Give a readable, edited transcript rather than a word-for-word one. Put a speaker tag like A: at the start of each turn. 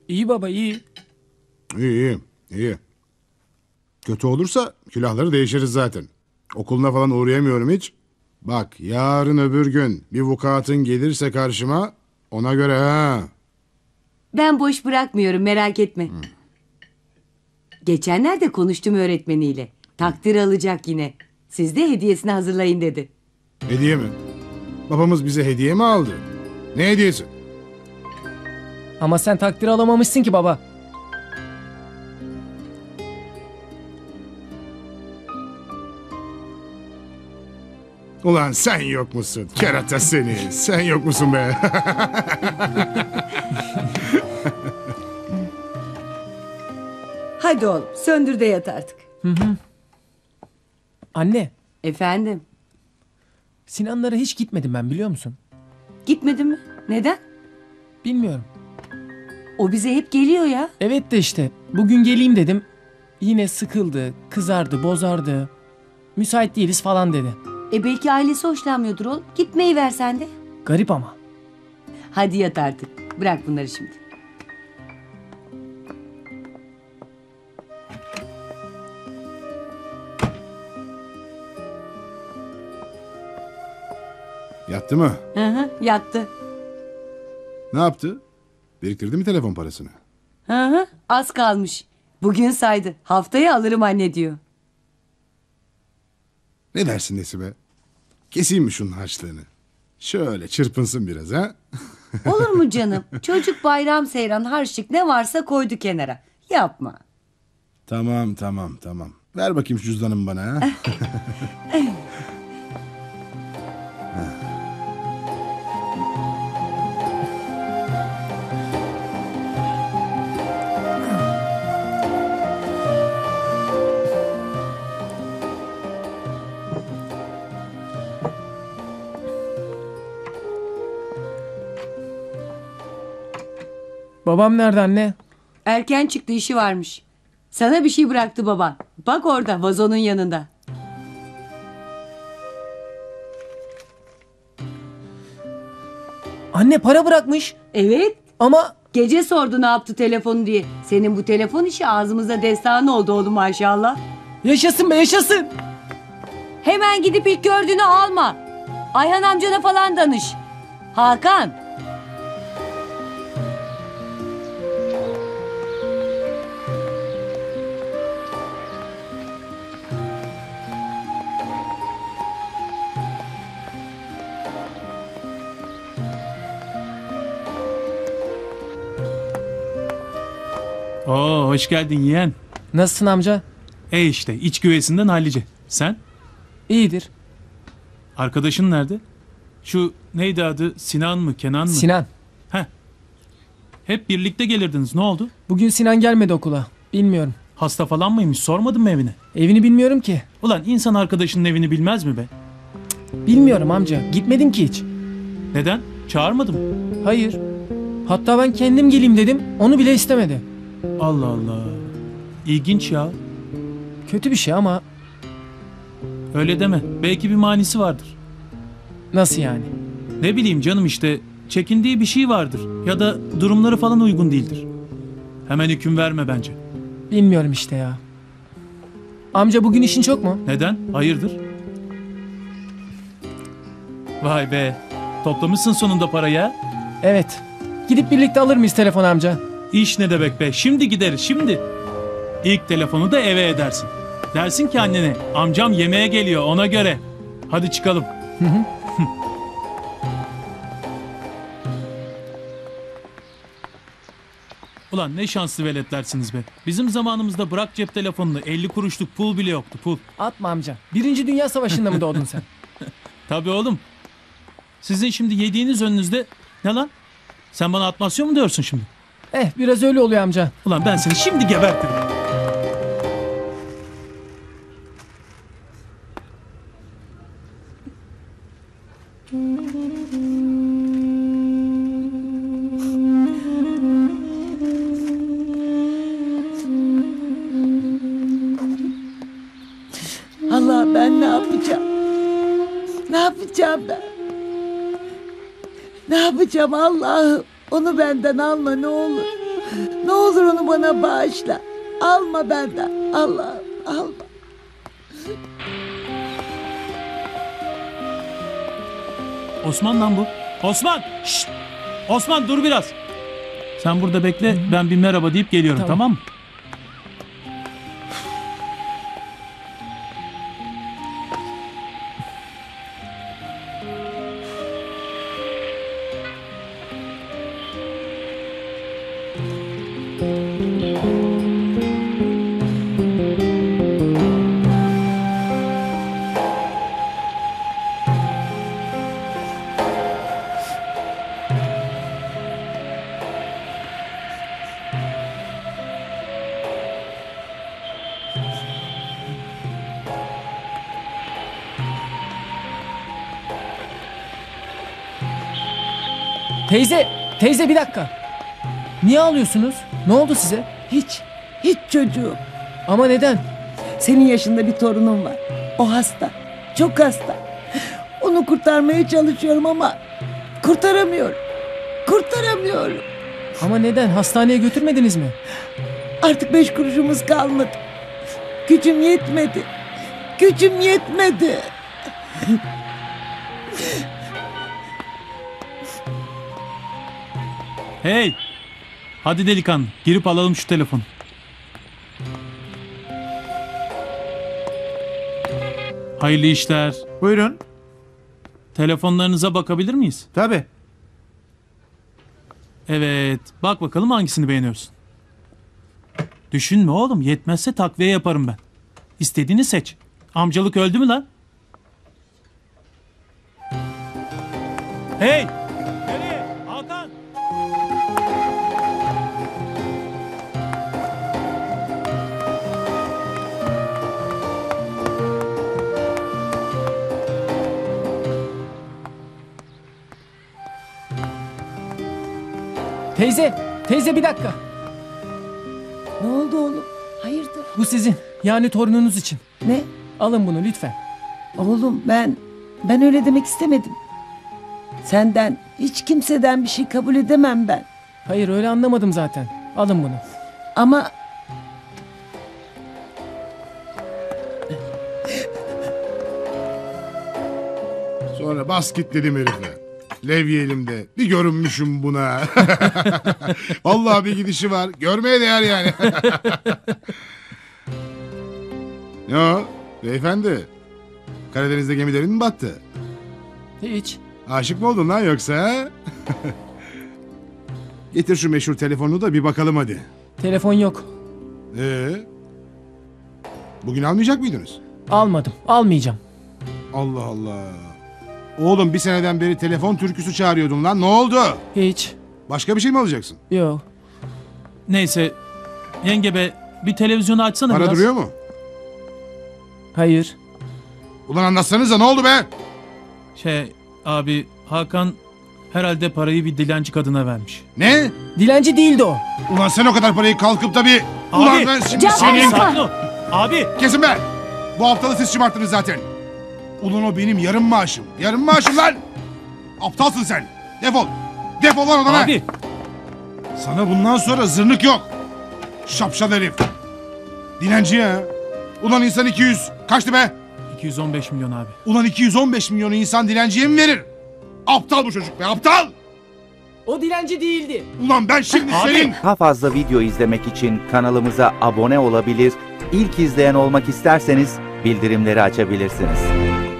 A: İyi baba iyi.
B: İyi, iyi. Kötü olursa külahları değişiriz zaten. Okuluna falan uğrayamıyorum hiç. Bak yarın öbür gün bir vukuatın gelirse karşıma ona göre ha.
C: Ben boş bırakmıyorum, merak etme. Geçenlerde konuştum öğretmeniyle. Takdir alacak yine. Siz de hediyesini hazırlayın dedi.
B: Hediye mi? Babamız bize hediye mi aldı? Ne hediyesi?
A: Ama sen takdir alamamışsın ki baba.
B: Ulan sen yok musun? Kerata seni. Sen yok musun be?
C: Hadi oğlum, söndür de yat artık.
A: Anne,
C: Efendim,
A: Sinanlara hiç gitmedim ben, biliyor musun?
C: gitmedin mi? Neden?
A: Bilmiyorum.
C: O bize hep geliyor ya.
A: Evet de işte bugün geleyim dedim. Yine sıkıldı, kızardı, bozardı. Müsait değiliz falan dedi.
C: Belki ailesi hoşlanmıyordur oğlum. Gitmeyi ver sen de.
A: Garip ama.
C: Hadi yat artık. Bırak bunları şimdi.
B: Yattı mı?
C: Hı hı, yattı.
B: Ne yaptı? Biriktirdi mi telefon parasını?
C: Hı hı, az kalmış. Bugün saydı. Haftaya alırım anne diyor.
B: Ne dersin Nesibe? Keseyim mi şunun harçlığını? Şöyle çırpınsın biraz ha?
C: Olur mu canım? Çocuk bayram seyran harçlık ne varsa koydu kenara. Yapma.
B: Tamam. Ver bakayım şu cüzdanımı bana ha.
A: Babam nerede anne?
C: Erken çıktı, işi varmış. Sana bir şey bıraktı baban. Bak orada vazonun yanında.
A: Anne para bırakmış.
C: Evet.
A: Ama
C: Gece sordu ne yaptı telefonu diye. Senin bu telefon işi ağzımızda destan oldu oğlum maşallah.
A: yaşasın be yaşasın.
C: Hemen gidip ilk gördüğünü alma. Ayhan amcana falan danış. Hakan.
D: Oo, hoş geldin yeğen.
A: Nasılsın amca?
D: İşte iç güveysinden hallice. Sen?
A: İyidir.
D: Arkadaşın nerede? Şu neydi adı? Sinan mı? Kenan mı?
A: Sinan.
D: Heh. Hep birlikte gelirdiniz. Ne oldu?
A: Bugün Sinan gelmedi okula. Bilmiyorum.
D: Hasta falan mıymış? Sormadın mı evine?
A: Evini bilmiyorum ki.
D: Ulan insan arkadaşının evini bilmez mi be?
A: Bilmiyorum amca. Gitmedim ki hiç.
D: Neden? Çağırmadım.
A: Hayır. Hatta ben kendim geleyim dedim. Onu bile istemedi.
D: Allah Allah. İlginç ya.
A: Kötü bir şey ama
D: Öyle deme. Belki bir manisi vardır.
A: nasıl yani?
D: Ne bileyim canım işte. Çekindiği bir şey vardır. Ya da durumları falan uygun değildir. Hemen hüküm verme bence.
A: Bilmiyorum işte ya. Amca bugün işin çok mu?
D: Neden? Hayırdır? Vay be. Toplamışsın sonunda parayı ha?
A: Evet. Gidip birlikte alır mıyız telefon amca?
D: İş ne demek be? Şimdi gideriz şimdi. İlk telefonu da eve edersin. Dersin ki annene amcam yemeğe geliyor ona göre. Hadi çıkalım. Ulan ne şanslı veletlersiniz be. Bizim zamanımızda bırak cep telefonunu 50 kuruşluk pul bile yoktu pul.
A: Atma amca. Birinci Dünya Savaşı'nda mı doğdun sen?
D: Tabii oğlum. Sizin şimdi yediğiniz önünüzde ne lan? Sen bana atmasyon mu diyorsun şimdi?
A: Biraz öyle oluyor amca.
D: Ulan ben seni şimdi gebertirim.
E: Allah ben ne yapacağım? Ne yapacağım ben? Ne yapacağım Allah'ım? Onu benden alma ne olur. Ne olur onu bana bağışla. Alma benden. Allah'ım alma.
D: Osman lan bu. Osman! Şşt! Osman dur biraz. Sen burada bekle, ben bir merhaba deyip geliyorum,
A: Tamam.
D: tamam mı?
A: Teyze bir dakika. Niye ağlıyorsunuz? Ne oldu size?
E: Hiç çocuğum.
A: Ama neden?
E: Senin yaşında bir torunum var. O hasta. Çok hasta. Onu kurtarmaya çalışıyorum ama kurtaramıyorum. Kurtaramıyorum.
A: Ama neden? Hastaneye götürmediniz mi?
E: Artık 5 kuruşumuz kalmadı. Gücüm yetmedi. Gücüm yetmedi.
D: Hey! Hadi delikanlı, girip alalım şu telefonu. Hayırlı işler.
F: Buyurun.
D: Telefonlarınıza bakabilir miyiz?
F: Tabii.
D: Evet. Bak bakalım hangisini beğeniyorsun. Düşünme oğlum. Yetmezse takviye yaparım ben. İstediğini seç. Amcalık öldü mü lan? Hey! Nereye? Hakan!
A: Teyze bir dakika.
E: Ne oldu oğlum? Hayırdır?
A: Bu sizin. Yani torununuz için.
E: Ne?
A: Alın bunu lütfen.
E: Oğlum ben öyle demek istemedim. Senden, hiç kimseden bir şey kabul edemem ben.
A: Hayır öyle anlamadım zaten. Alın bunu.
E: Ama
B: Sonra bas git dedim herife. Levye elimde. Bir görünmüşüm buna. Vallahi bir gidişi var. Görmeye değer yani. Ne o? Beyefendi. Karadeniz'de gemilerin mi battı?
A: Hiç.
B: Aşık mı oldun lan yoksa? Getir şu meşhur telefonunu da bir bakalım hadi.
A: Telefon yok.
B: Bugün almayacak mıydınız?
A: Almadım. Almayacağım.
B: Allah Allah. Oğlum bir seneden beri telefon türküsü çağırıyordun lan. Ne oldu?
A: Hiç.
B: Başka bir şey mi alacaksın?
A: Yok.
D: Neyse. Yenge be, bir televizyonu açsana
B: Para
D: biraz.
B: duruyor mu?
A: Hayır.
B: Ulan anlatsanıza ne oldu be?
D: Abi Hakan herhalde parayı bir dilenci kadına vermiş.
B: Ne?
A: Dilenci değildi o.
B: Ulan sen o kadar parayı kalkıp da bir... Ulan
D: Abi!
B: ben şimdi
C: Can
B: senin...
C: yapma!
D: Sakin ol. Abi!
B: Kesin be! Bu haftalığı siz çımarttınız zaten. Ulan o benim yarım maaşım. Yarım maaşım lan! Aptalsın sen. Defol. Defol lan odana.
D: Abi!
B: Sana bundan sonra zırnık yok. Şapşal herif. Dilenci ya. Ulan insan 200. Kaçtı be?
D: 215 milyon abi.
B: Ulan 215 milyonu insan dilenciye mi verir? Aptal bu çocuk be, aptal!
A: O dilenci değildi.
B: Ulan ben şimdi
D: Abi!
B: senin...
G: Daha fazla video izlemek için kanalımıza abone olabilir, ilk izleyen olmak isterseniz bildirimleri açabilirsiniz.